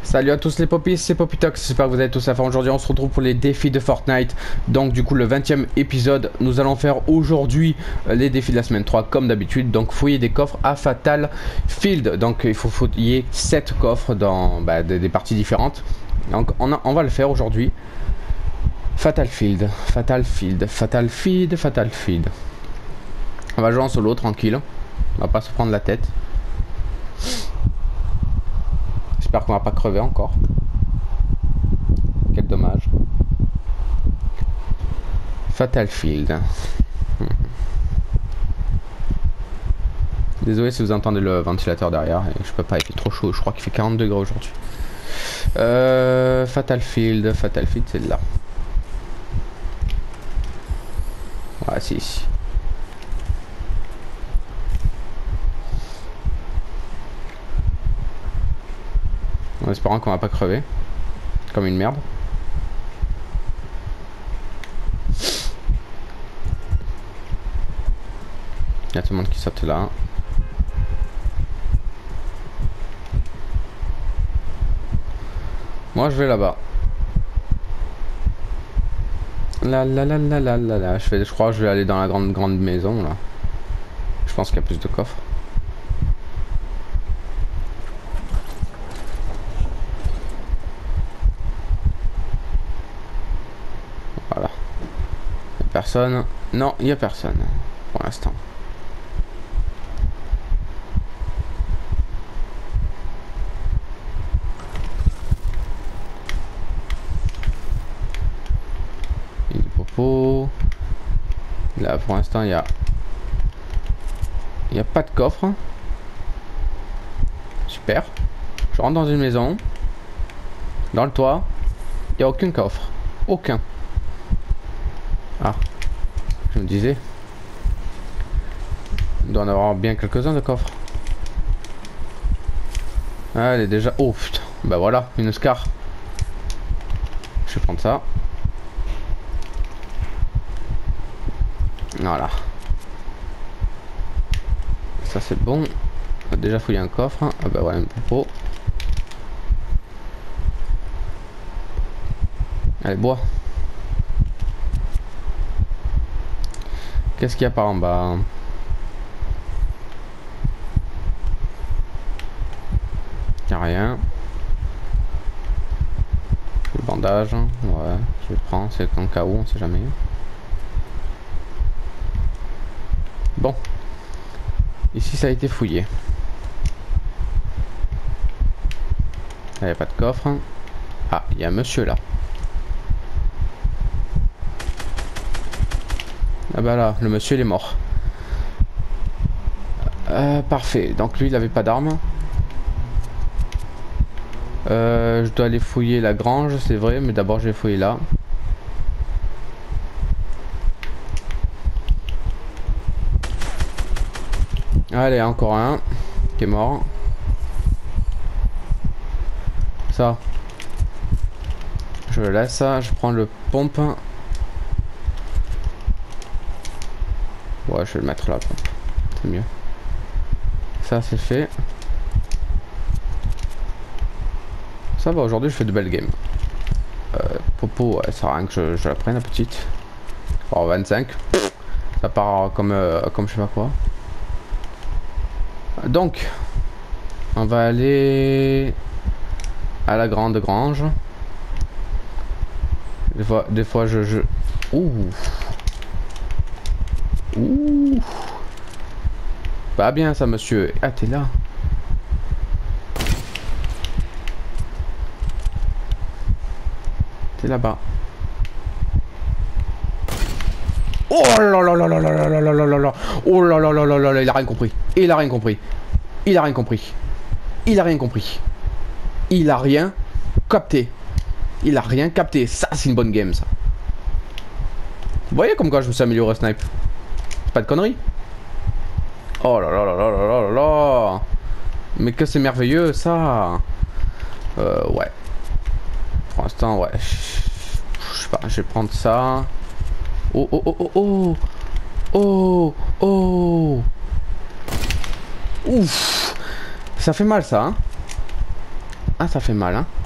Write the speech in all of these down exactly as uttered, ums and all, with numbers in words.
Salut à tous les popis, c'est Popitox, j'espère que vous allez tous à fond. Aujourd'hui on se retrouve pour les défis de Fortnite. Donc du coup le vingtième épisode, nous allons faire aujourd'hui les défis de la semaine trois comme d'habitude. Donc fouiller des coffres à Fatal Field. Donc il faut fouiller sept coffres dans bah, des, des parties différentes. Donc on, a, on va le faire aujourd'hui. Fatal Field, Fatal Field, Fatal Field, Fatal Field. On va jouer en solo tranquille, on va pas se prendre la tête. J'espère qu'on va pas crever encore. Quel dommage. Fatal Field. Hmm. Désolé si vous entendez le ventilateur derrière. Je peux pas, il fait trop chaud. Je crois qu'il fait quarante degrés aujourd'hui. Euh, Fatal Field. Fatal Field, c'est là. Ouais, c'est ici. En espérant qu'on va pas crever comme une merde. Il y a tout le monde qui saute là. Moi je vais là-bas. La la la la la la la. Je fais, je crois que je vais aller dans la grande grande maison là. Je pense qu'il y a plus de coffres. Voilà. Il n'y a personne. Non, il n'y a personne pour l'instant. Il y a du popo. Là pour l'instant il y a. Il n'y a pas de coffre. Super. Je rentre dans une maison. Dans le toit. Il n'y a aucun coffre. Aucun. Ah. Je me disais. Il doit en avoir bien quelques-uns de coffres. Ah, elle est déjà... Oh putain. Bah voilà, une Scar. Je vais prendre ça. Voilà. Ça c'est bon. On a déjà fouillé un coffre. Ah bah ouais, un popo. Allez, bois. Qu'est-ce qu'il y a par en bas? Il n'y a rien. Le bandage. Ouais, je le prends. C'est en cas où, on sait jamais. Bon. Ici, ça a été fouillé. Il n'y a pas de coffre. Ah, il y a un monsieur là. Ah bah là, le monsieur il est mort. Euh, parfait. Donc lui il avait pas d'arme. Euh, je dois aller fouiller la grange, c'est vrai, mais d'abord je vais fouiller là. Allez, encore un qui est mort. Ça. Je le laisse ça, je prends le pompe. Ouais, je vais le mettre là, c'est mieux. Ça c'est fait. Ça va, aujourd'hui je fais de belles games. Euh, Popo, ouais, ça sert à rien que je, je la prenne la petite. Alors vingt-cinq. Ça part comme, euh, comme je sais pas quoi. Donc, on va aller à la grande grange. Des fois, des fois je... je... Ouh. Ouh. Pas bien ça monsieur. Ah t'es là. T'es là-bas. Oh là là là là là là là là là là là. Oh là là là là là là. Il a rien compris. Il a rien compris. Il a rien compris. Il a rien compris. Il a rien capté. Il a rien capté. Ça c'est une bonne game ça. Vous voyez comme quoi je me suis amélioré au snipe. Pas de conneries. Oh là là là là là là là. Mais que c'est merveilleux ça. Euh ouais. Pour l'instant ouais. Je sais pas, je vais prendre ça. Oh oh oh oh oh. Oh oh. Oh. Ouf. Ça fait mal ça hein. Ah, ça fait mal, hein.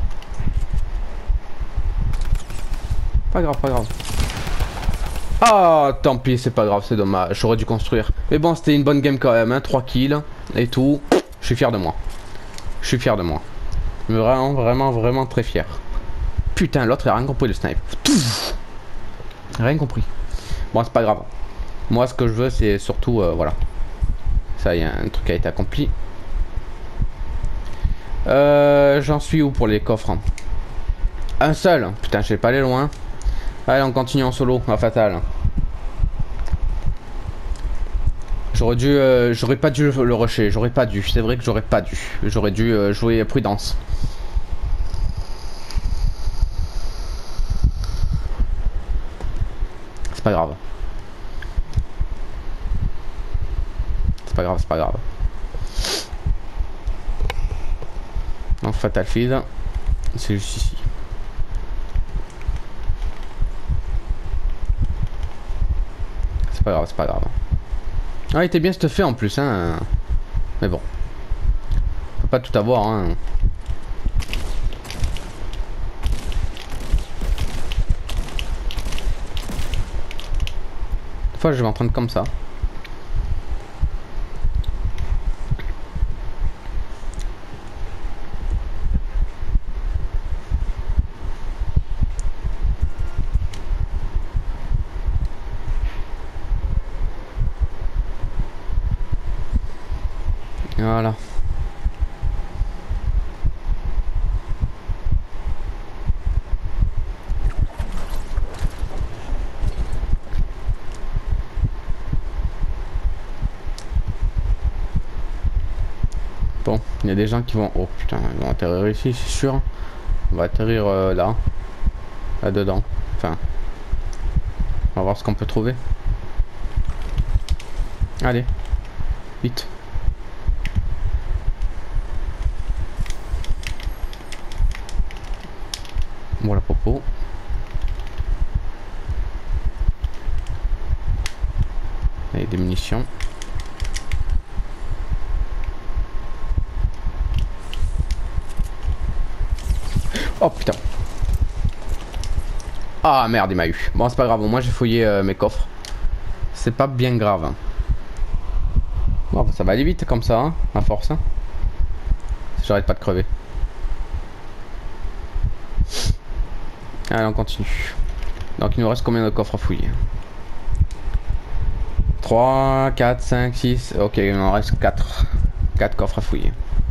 Pas grave, pas grave. Ah, tant pis, c'est pas grave, c'est dommage. J'aurais dû construire. Mais bon, c'était une bonne game quand même, hein. trois kills et tout. Je suis fier de moi. Je suis fier de moi. Vraiment, vraiment, vraiment très fier. Putain, l'autre, il a rien compris le snipe. Rien compris. Bon, c'est pas grave. Moi, ce que je veux, c'est surtout, euh, voilà. Ça, il y a un truc qui a été accompli. Euh, J'en suis où pour les coffres, hein? Un seul. Putain, je vais pas aller loin. Allez, on continue en solo, en fatal. J'aurais dû, euh, j'aurais pas dû le rusher. J'aurais pas dû. C'est vrai que j'aurais pas dû. J'aurais dû euh, jouer prudence. C'est pas grave. C'est pas grave, c'est pas grave. Non, fatal field. C'est juste ici. C'est pas grave, c'est pas grave. Ah, il était bien cette fait en plus, hein. Mais bon. On peut pas tout avoir, hein. Des fois, je vais en prendre comme ça. Voilà. Bon, il y a des gens qui vont... Oh putain, ils vont atterrir ici, c'est sûr. On va atterrir euh, là. Là-dedans. Enfin... On va voir ce qu'on peut trouver. Allez. Vite. Voilà, popo. Et des munitions. Oh putain. Ah merde, il m'a eu. Bon, c'est pas grave, moi j'ai fouillé euh, mes coffres. C'est pas bien grave. Bon, ça va aller vite comme ça, hein, à force. Hein. J'arrête pas de crever. Allez, on continue. Donc il nous reste combien de coffres à fouiller? Trois, quatre, cinq, six. Ok, il en reste quatre. quatre coffres à fouiller.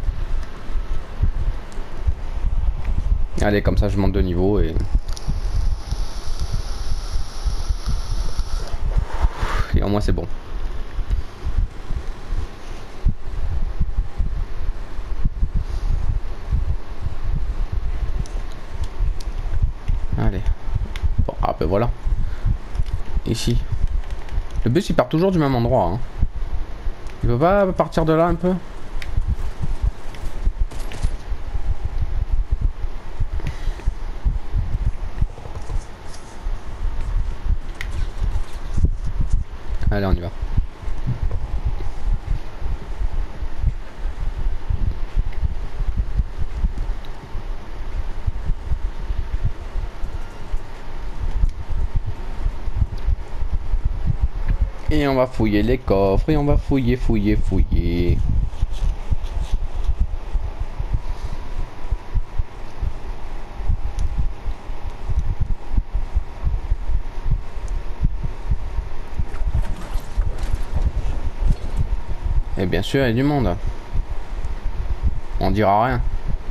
Allez, comme ça je monte de niveau et... Et au moins c'est bon. Allez. Bon, ah ben voilà. Ici. Le bus il part toujours du même endroit. Hein. Il peut pas partir de là un peu? Allez, on y va. Et on va fouiller les coffres et on va fouiller, fouiller, fouiller. Et bien sûr, il y a du monde. On dira rien.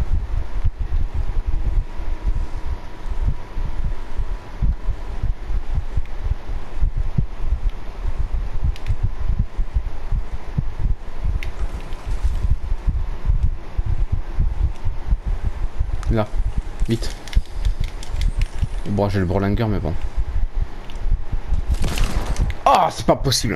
Là, vite. Bon, j'ai le bourlingueur, mais bon. Ah, oh, c'est pas possible.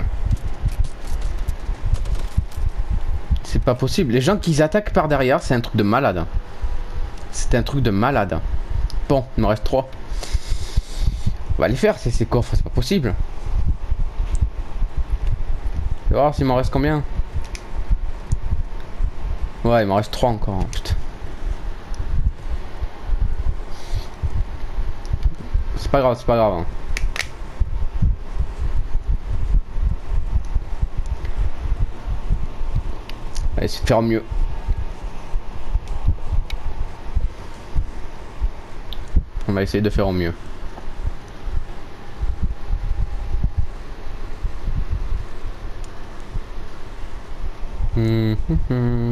C'est pas possible. Les gens qui attaquent par derrière, c'est un truc de malade. C'est un truc de malade. Bon, il me reste trois. On va les faire, ces, ces coffres, c'est pas possible. Je vais voir s'il m'en reste combien. Ouais, il m'en reste trois encore. Putain. C'est pas grave, c'est pas grave. Hein. On va essayer de faire mieux. On va essayer de faire au mieux. Mmh, mmh.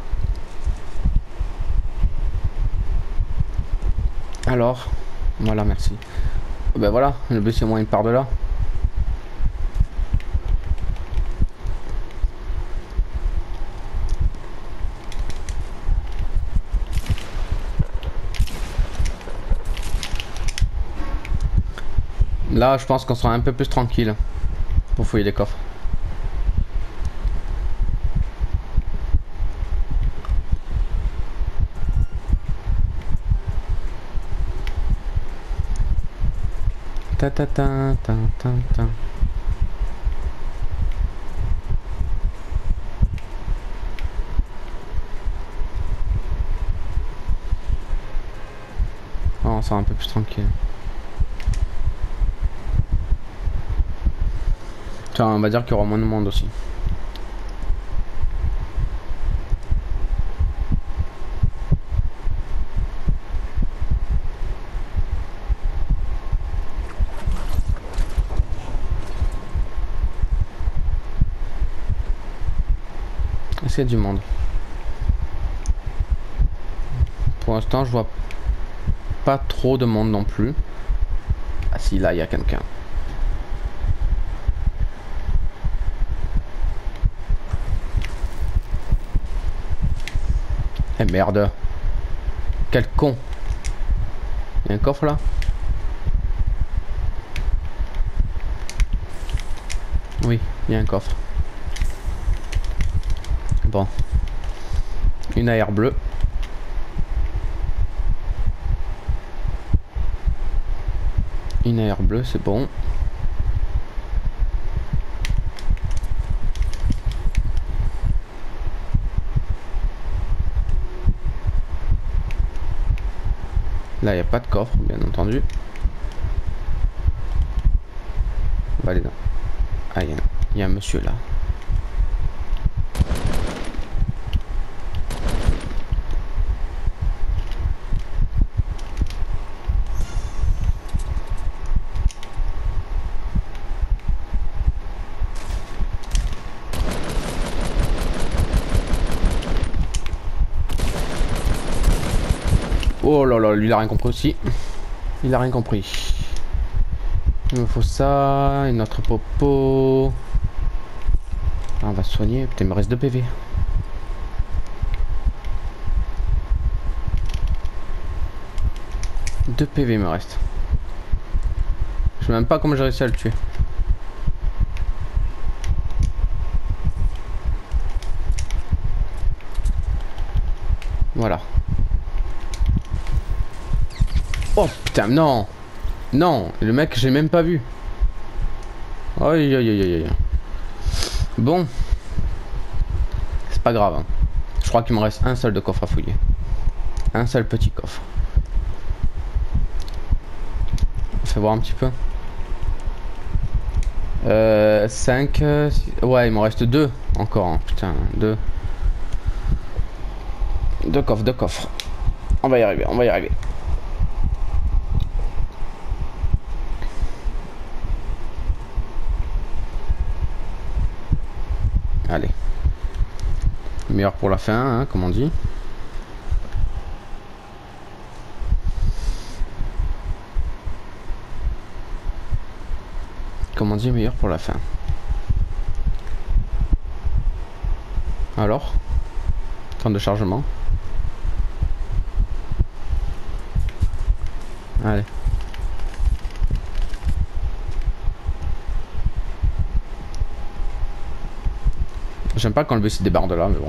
Alors, voilà, merci. Ben voilà, le but c'est moins une part de là. Là, je pense qu'on sera un peu plus tranquille pour fouiller les coffres. Ta ta ta ta ta ta. Oh, on sera un peu plus tranquille. Tiens, on va dire qu'il y aura moins de monde aussi. Est-ce qu'il y a du monde? Pour l'instant, je vois pas trop de monde non plus. Ah si, là, il y a quelqu'un. Eh merde. Quel con. Il y a un coffre là? Oui, il y a un coffre. Bon. Une A R bleue. Une A R bleue, c'est bon. Là, il n'y a pas de coffre, bien entendu. On va aller dans... Ah, il y, y a un monsieur là. Oh là là, lui il a rien compris aussi. Il a rien compris. Il me faut ça, une autre popo. Ah, on va se soigner. Putain, il me reste deux P V. deux P V il me reste. Je sais même pas comment j'ai réussi à le tuer. Voilà. Oh putain, non. Non, le mec, j'ai même pas vu. Aïe aïe aïe aïe aïe. Bon. C'est pas grave. Hein. Je crois qu'il me reste un seul de coffre à fouiller. Un seul petit coffre. Fais voir un petit peu. Euh, cinq. six, ouais, il m'en reste deux encore. Hein. Putain, deux. Deux coffres, deux coffres. On va y arriver, on va y arriver. Allez. Meilleur pour la fin, hein, comme on dit. Comme on dit, meilleur pour la fin. Alors, temps de chargement. Allez. J'aime pas quand le bus se débarre de là, mais bon.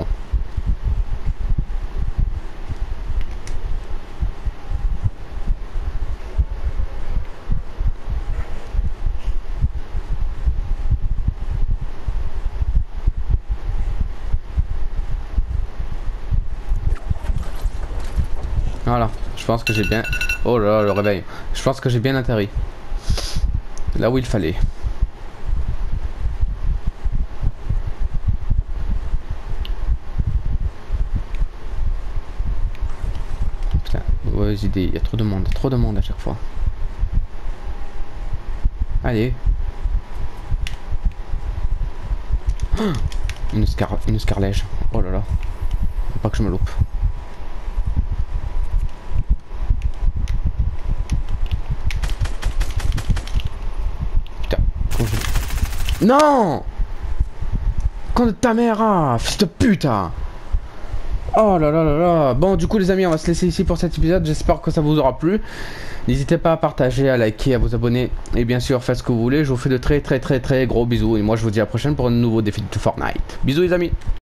Voilà. Je pense que j'ai bien... Oh là là, le réveil. Je pense que j'ai bien atterri. Là où il fallait. Putain, mauvaise idée. Il y a trop de monde. Trop de monde à chaque fois. Allez. Une, scar une scarlège. Oh là là. Faut pas que je me loupe. Putain. Je... Non. Quand de ta mère, ah, fils de pute. Ah. Oh là là là là. Bon, du coup les amis, on va se laisser ici pour cet épisode. J'espère que ça vous aura plu. N'hésitez pas à partager, à liker, à vous abonner. Et bien sûr, faites ce que vous voulez. Je vous fais de très très très très gros bisous. Et moi je vous dis à la prochaine pour un nouveau défi de Fortnite. Bisous les amis.